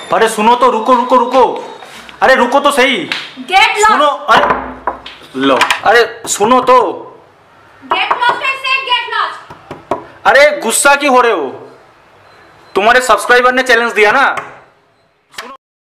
अरे सुनो तो, रुको रुको रुको, अरे रुको तो सही। Get lost. सुनो, अरे लो, अरे सुनो तो। गेट लॉस्ट ऐसे, गेट लॉस्ट। अरे गुस्सा क्यों हो रहे हो? तुम्हारे सब्सक्राइबर ने चैलेंज दिया ना। सुनो,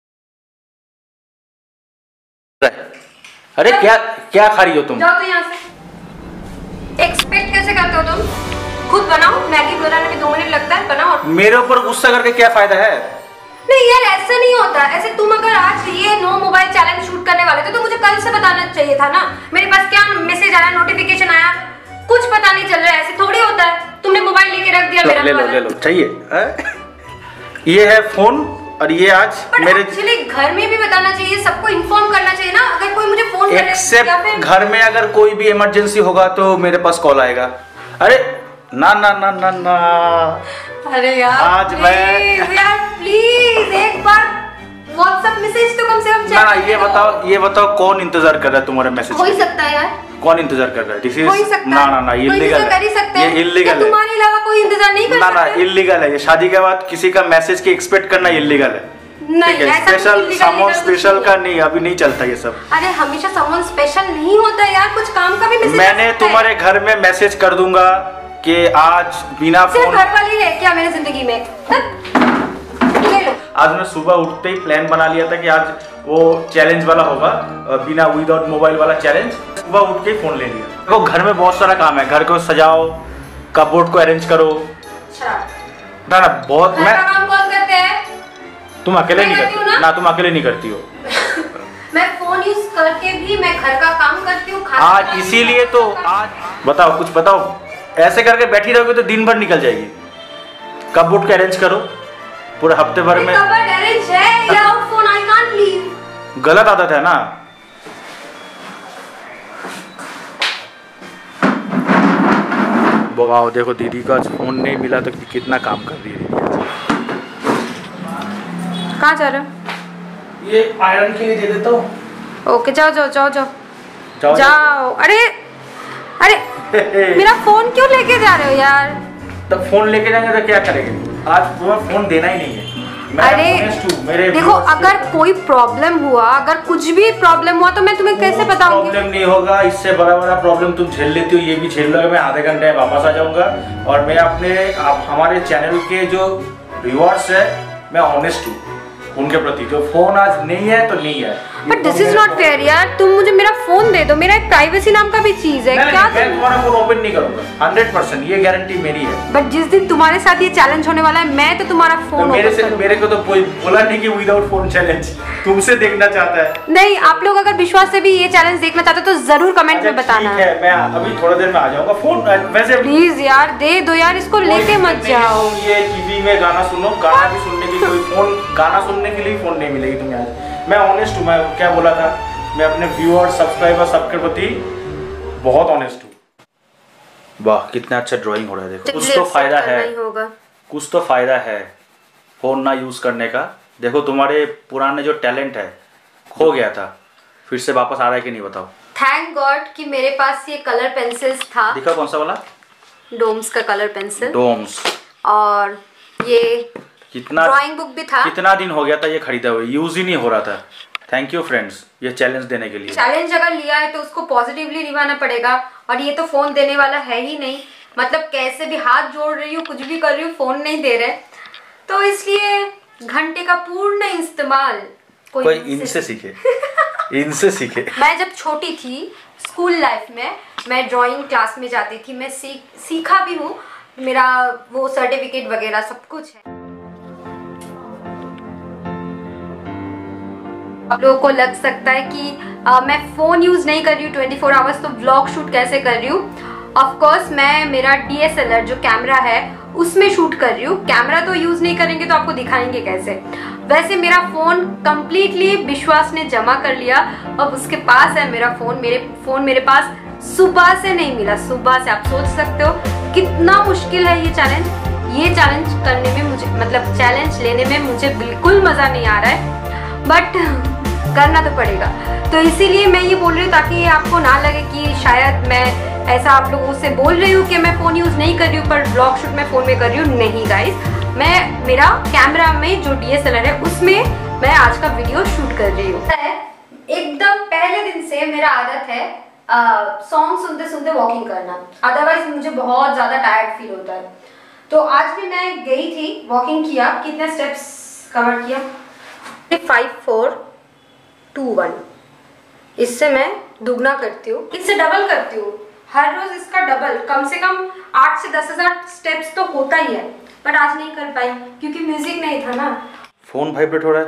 अरे क्या क्या खा रही हो तुम? जाओ तो यहाँ से। एक्सपेक्ट कैसे करते हो तुम? खुद बनाओ, मैगी बनाने में 2 मिनट लगता है, बनाओ। मेरे ऊपर गुस्सा करके क्या फायदा है? नहीं यार, ऐसा नहीं होता। ऐसे तुम अगर आज ये नो मोबाइल चैलेंज शूट करने वाले थे तो मुझे कल से बताना चाहिए था ना। मेरे पास क्या मैसेज आया, नोटिफिकेशन आया, कुछ पता नहीं चल रहा है। ऐसे थोड़ी होता है। तुमने मोबाइल लेके रख दिया मेरा। ले लो चाहिए। ये है फोन और ये आज मेरे एक्चुअली घर में भी बताना चाहिए, सबको इन्फॉर्म करना चाहिए ना। अगर कोई मुझे फोन करे या फिर घर में अगर कोई भी इमरजेंसी होगा तो मेरे पास कॉल आएगा। अरे ना ना ना ना ना, अरे यार आज यार प्लीज एक बार व्हाट्सएप मैसेज तो कम से कम चेक ना। ये बताओ कौन इंतजार कर रहा है तुम्हारे मैसेज? हो ही सकता है यार। कौन इंतजार कर रहा है? दिस इज ना ना ना, इल्लीगल है। ये इल्लीगल है। तुम्हारे अलावा कोई इंतजार नहीं कर ना सकता। ना, इल्लीगल है। ये शादी के बाद किसी का मैसेज की एक्सपेक्ट करना इल्लीगल है। नहीं, स्पेशल सामान स्पेशल का नहीं, अभी नहीं चलता ये सब। अरे हमेशा सामान स्पेशल नहीं होता यार, कुछ काम का भी मैसेज। मैंने तुम्हारे घर में मैसेज कर दूंगा कि आज बिना सिर्फ फोन। घर वाली है क्या मेरी जिंदगी में? ले लो। आज मैं सुबह उठते ही प्लान बना लिया था कि आज वो चैलेंज वाला होगा, बिना विदाउट मोबाइल वाला चैलेंज। सुबह उठ के फोन ले लिया। देखो घर में बहुत सारा काम है, घर को सजाओ, कपबोर्ड को अरेंज करो। अच्छा ना ना बहुत। मैं काम कौन करते हैं? तुम अकेले नहीं करती ना, तुम अकेले नहीं करती हो। मैं फोन यूज करके भी मैं घर का काम करती हूँ। आज इसीलिए तो आज बताओ, कुछ बताओ। ऐसे करके बैठी रहोगे तो दिन भर निकल जाएगी। कपबोर्ड के अरेंज करो पूरे हफ्ते भर में। कपबोर्ड अरेंज है, without phone I can't leave. गलत आदत है ना। वाओ, देखो दीदी का फोन नहीं मिला तो कितना काम कर रही है दीदी। कहाँ जा रहे हो? ये आयरन के लिए दे देता हूँ। ओके जाओ जाओ जाओ जाओ जाओ, जाओ। अरे मेरा फोन क्यों लेके जा रहे हो यार? तो फोन लेके जाएंगे तो क्या करेंगे? आज तुम्हें फोन देना ही नहीं है। अरे देखो, अगर कोई प्रॉब्लम हुआ, अगर कुछ भी प्रॉब्लम हुआ तो मैं तुम्हें कैसे बताऊंगी? प्रॉब्लम नहीं होगा, इससे बड़ा बड़ा प्रॉब्लम तुम झेल लेती हो, ये भी झेल लोगे। मैं आधे घंटे में वापस आ जाऊंगा और मैं हमारे चैनल के जो व्यूअर्स है, मैं ऑनेस्ट हूँ उनके प्रति। जो फोन आज नहीं है तो नहीं है। But this is not fair यार। तुम मुझे मेरा फोन दे दो, मेरा एक प्राइवेसी नाम का भी चीज है। क्या मैं तुम्हारा फोन ओपन नहीं करूंगा 100%, ये गारंटी मेरी है। बट जिस दिन तुम्हारे साथ ये चैलेंज होने वाला है, मैं तो तुम्हारा फोन मेरे को तो कोई बोला नहीं कि विदाउट फोन चैलेंज तुमसे देखना चाहता है। नहीं, आप लोग अगर विश्वास से भी ये चैलेंज देखना चाहते हो तो जरूर कमेंट में बताना। ठीक है, मैं अभी थोड़ा देर में आ जाऊंगा। फोन वैसे प्लीज यार दे दो यार, इसको लेके मत जाओ। ये टीवी में गाना सुनो, गाना भी सुनने के लिए कोई फोन, गाना सुनने के लिए फोन नहीं मिलेगी तुम्हें आज। मैं ऑनेस्ट हूँ। मैं क्या बोला था, मैं अपने व्यूअर सब्सक्राइबर सबके प्रति बहुत ऑनेस्ट हूँ। वाह कितना अच्छा ड्राइंग हो रहा है। देखो कुछ तो फायदा है, कुछ तो फायदा है फोन ना यूज करने का। देखो तुम्हारे पुराने जो टैलेंट है खो गया था, फिर से वापस आ रहा है कि नहीं बताओ। थैंक गॉड कि मेरे पास ये कलर पेंसिल्स था। दिखा कौन सा वाला? डोम्स का कलर पेंसिल। डोम्स। और ये कितना ड्राइंग बुक भी था। कितना दिन हो गया था ये खरीदा हुआ, यूज ही नहीं हो रहा था। थैंक यू फ्रेंड्स ये चैलेंज देने के लिए। चैलेंज अगर लिया है तो उसको पॉजिटिवली निभाना पड़ेगा। और ये तो फोन देने वाला है ही नहीं, मतलब कैसे भी हाथ जोड़ रही हूँ, कुछ भी कर रही हूँ, फोन नहीं दे रहे। तो इसलिए घंटे का पूर्ण इस्तेमाल कोई इनसे सीखे इनसे सीखे। मैं जब छोटी थी स्कूल लाइफ में, मैं ड्राइंग क्लास में जाती थी। मैं सीखा भी हूँ, मेरा वो सर्टिफिकेट वगैरह सब कुछ है। आप लोगों को लग सकता है कि मैं फोन यूज नहीं कर रही हूँ 24 आवर्स, तो व्लॉग शूट कैसे कर रही हूँ। ऑफ कोर्स मैं मेरा DSLR जो कैमरा है उसमें शूट कर रही हूँ। कैमरा तो यूज नहीं करेंगे तो आपको दिखाएंगे कैसे। वैसे मेरा फोन कंप्लीटली विश्वास ने जमा कर लिया। अब उसके पास है मेरा फोन, मेरे पास सुबह से नहीं मिला। सुबह से आप सोच सकते हो कितना मुश्किल है ये चैलेंज करने में। मुझे मतलब चैलेंज लेने में मुझे बिल्कुल मजा नहीं आ रहा है, बट करना तो पड़ेगा। तो इसीलिए मैं ये बोल रही हूँ ताकि आपको ना लगे कि शायद मैं ऐसा आप लोगों से बोल रही हूँ कि मैं फोन यूज नहीं कर रही हूँ पर ब्लॉग शूट मैं फोन में कर रही हूँ। नहीं गाइस, मैं मेरा कैमरा में जो DSLR है उसमें उसमें मैं आज का वीडियो शूट कर रही हूँ। एकदम पहले दिन से मेरा आदत है सॉन्ग सुनते सुनते वॉकिंग करना, अदरवाइज मुझे बहुत ज्यादा टायर्ड फील होता है। तो आज भी मैं गई थी, वॉकिंग किया। कितने स्टेप्स कवर किया? 5 4 2 1। इससे मैं दुगना करती हूँ, इससे डबल करती हूँ। हर रोज इसका डबल, कम से कम 8 से 10,000 स्टेप्स तो होता ही है, बट आज नहीं कर पाई क्योंकि म्यूजिक नहीं था ना। फोन वाइब्रेट हो रहा है,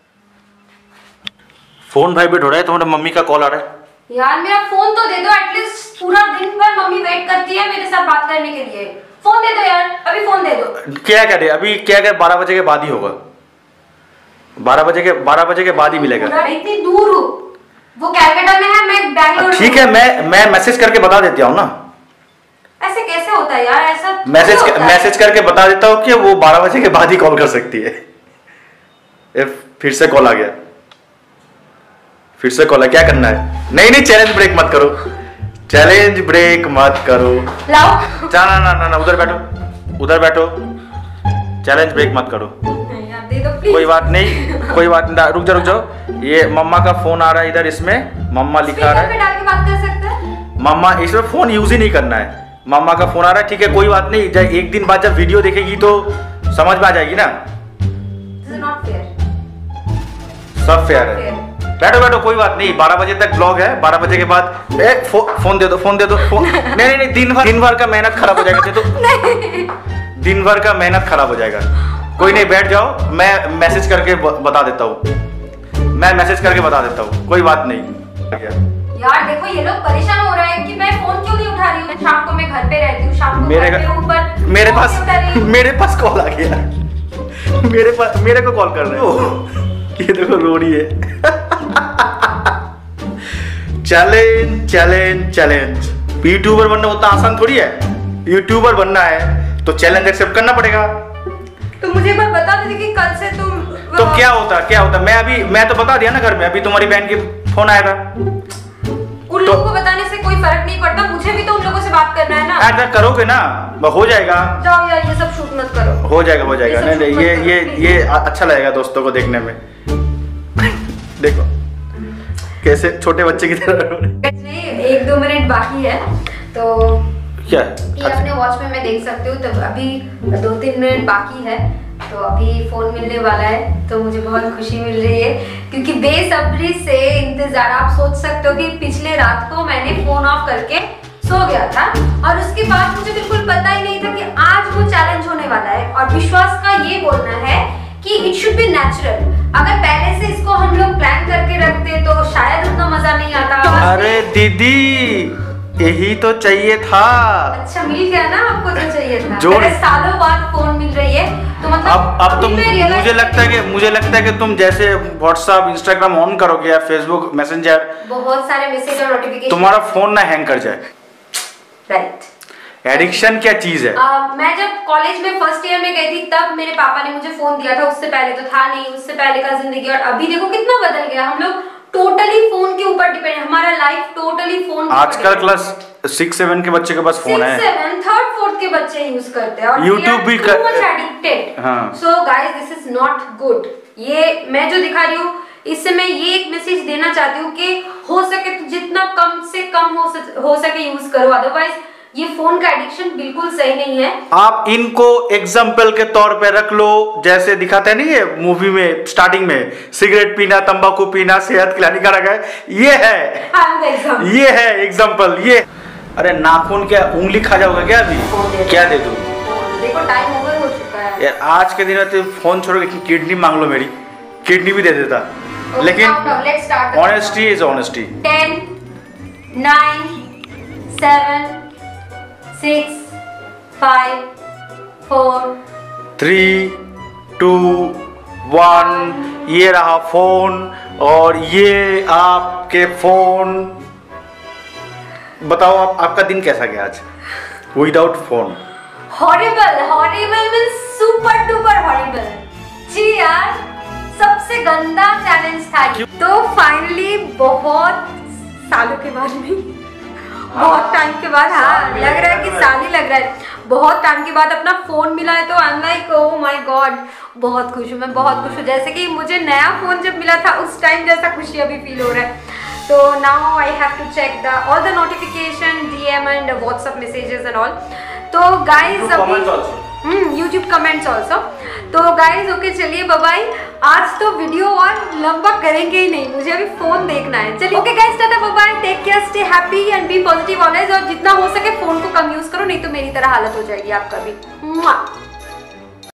फोन वाइब्रेट हो रहा है। तुम्हारे मम्मी का कॉल आ रहा है। यार मेरा फोन तो दे दो एटलीस्ट, पूरा दिन भर मम्मी वेट करती है मेरे साथ बात करने के लिए। फोन दे दो यार, अभी फोन दे दो। क्या करे अभी, क्या करे, 12 बजे के बाद ही होगा। 12 बजे के बाद ही मिलेगा। इतनी दूर हूँ, वो कैलकाटा में है, मैं बैंगलोर। ठीक है, मैं मैसेज करके बता देता हूँ ना। ऐसे कैसे होता है यार? ऐसा मैसेज करके बता देता हूँ कि वो 12 बजे के बाद ही कॉल कर सकती है। फिर से कॉल आ गया, फिर से कॉल है। क्या करना है? नहीं चैलेंज ब्रेक मत करो, चैलेंज ब्रेक मत करो। लाओ ना, उधर बैठो। चैलेंज ब्रेक मत करो। दे दो प्लीज। कोई बात नहीं, रुक जाओ। ये मम्मा का फोन आ रहा है इधर, इसमें मम्मा लिखा रहा है। डाल के बात कर सकते हैं? मम्मा, इसमें फोन यूज ही नहीं करना है। मम्मा का फोन आ रहा है, ठीक है, कोई बात नहीं। एक दिन बाद जब वीडियो देखेगी तो समझ में आ जाएगी ना। सब फेयर है। बैठो, कोई बात नहीं। 12 बजे तक ब्लॉग है, 12 बजे के बाद फोन दे दो। नहीं, दिन भर का मेहनत खराब हो जाएगा। दिन भर का मेहनत खराब हो जाएगा। कोई नहीं, बैठ जाओ, मैं मैसेज करके बता देता हूँ। कोई बात नहीं। यार देखो, ये लोग परेशान हो रहे हैं कि मैं फोन क्यों नहीं उठा रही हूँ। शाम को मैं घर पे रहती हूँ, शाम को मेरे पास कॉल आ गया। मेरे को कॉल कर रहे हो। ये देखो रो रही है। चैलेंज। यूट्यूबर बनना उतना आसान थोड़ी है। यूट्यूबर बनना है तो चैलेंज एक्सेप्ट करना पड़ेगा। तो मुझे एक बार बता दीजिए कि कल से तुम तो क्या होता। मैं तो बता दिया ना घर में। अभी तुम्हारी बहन की फोन आया था। उन लोगों को बताने से कोई फर्क नहीं पड़ता, मुझे भी तो उन लोगों से बात करना है ना। ऐसा करोगे ना, हो जाएगा। जाओ यार, ये सब शूट मत करो। हो जाएगा। नहीं, ये अच्छा लगेगा दोस्तों को देखने में। देखो कैसे छोटे बच्चे की तरह। 1-2 मिनट बाकी है तो क्या ये अपने वॉच में मैं देख सकती हूँ। तो अभी 2-3 मिनट बाकी है, तो अभी फोन मिलने वाला है। तो मुझे बहुत खुशी मिल रही है क्योंकि बेसब्री से इंतजार। आप सोच सकते हो कि पिछले रात को मैंने फोन ऑफ करके सो गया था और उसके बाद मुझे बिल्कुल पता ही नहीं था कि आज वो चैलेंज होने वाला है। और विश्वास का ये बोलना है कि इट शुड बी नेचुरल। अगर पहले से इसको हम लोग प्लान करके रखते तो शायद उतना मजा नहीं आता। अरे दीदी, यही तो चाहिए था। अच्छा, मिल गया ना आपको जो चाहिए था। जो सालों बाद फोन मिल रही है तो मतलब अब तुम, मुझे लगता है कि तुम जैसे व्हाट्सएप, इंस्टाग्राम ऑन करोगे या फेसबुक मैसेंजर, बहुत सारे मैसेज और नोटिफिकेशन, तुम्हारा फोन ना हैंग कर जाए। राइट। एडिक्शन क्या चीज है? मैं जब कॉलेज में फर्स्ट ईयर में गई थी तब मेरे पापा ने मुझे फोन दिया था। उससे पहले तो था नहीं, उससे पहले का जिंदगी। और अभी देखो कितना बदल गया। हम लोग टोटली फोन के ऊपर डिपेंड, हमारा लाइफ टोटली फोन। आजकल क्लास 6-7 के बच्चे के पास फोन है। 6-7, 3rd 4th के बच्चे यूज करते हैं और यूट्यूब भी addicted. So guys, this is not good. ये मैं जो दिखा रही हूँ, इससे मैं ये एक मैसेज देना चाहती हूँ कि हो सके तो जितना कम से कम हो सके यूज करो, अदरवाइज ये फोन का एडिक्शन बिल्कुल सही नहीं है। आप इनको एग्जाम्पल के तौर पे रख लो, जैसे दिखाते हैं नहीं ये मूवी में स्टार्टिंग में, सिगरेट पीना, तंबाकू पीना सेहत के लिए हानिकारक है। ये है एग्जाम्पल। ये अरे नाखून क्या उंगली खा जाओगे क्या अभी? क्या दे दूं? देखो टाइम ओवर हो चुका है यार। आज के दिन में तो फोन छोड़ो, किडनी मांग लो, मेरी किडनी भी दे देता। लेकिन ऑनेस्टी इज ऑनेस्टी। 10 9 7 6 5 4 3 2 1। ये रहा फोन और ये आपके फोन। बताओ आपका दिन कैसा गया आज without phone? Horrible means super duper horrible. जी यार, सबसे गंदा चैलेंज था। तो फाइनली बहुत सालों के बाद में बहुत टाइम के बाद, हाँ लग रहा है कि साल ही लग रहा है। बहुत टाइम के बाद अपना फोन मिला है तो I am like oh my god, बहुत खुश हूँ मैं, बहुत खुश हूँ। जैसे कि मुझे नया फोन जब मिला था उस टाइम जैसा खुशी अभी फील हो रहा है। तो now I have to check the all the notification, DM and WhatsApp messages and all. तो गाइज यूट्यूब कमेंट्स ऑल्सो। तो गाइज ओके चलिए बाय बाय। आज तो वीडियो और लंबा करेंगे ही नहीं, मुझे अभी फोन देखना है। चलिए okay guys tata bye bye, take care, stay happy and be positive always. और जितना हो सके फोन को कम यूज करो, नहीं तो मेरी तरह हालत हो जाएगी आपका भी।